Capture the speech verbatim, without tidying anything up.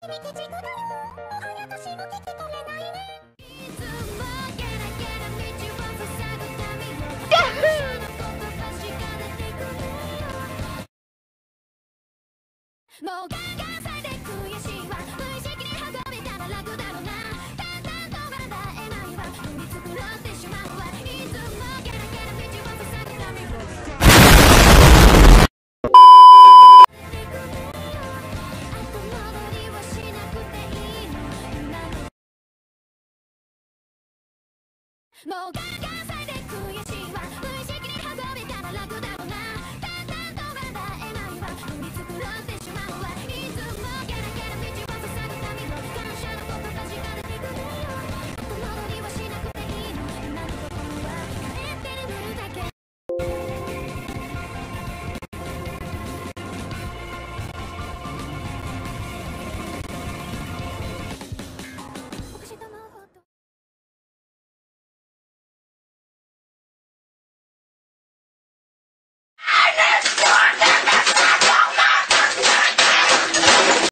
もうガンガンされて悔しいわ無意識に運べたら楽だろうな簡単と体得ないわ乗り繕ってしまうわいつもゲラゲラ道を塞ぐためを後戻りはしなくていいの今のもうガンガンさ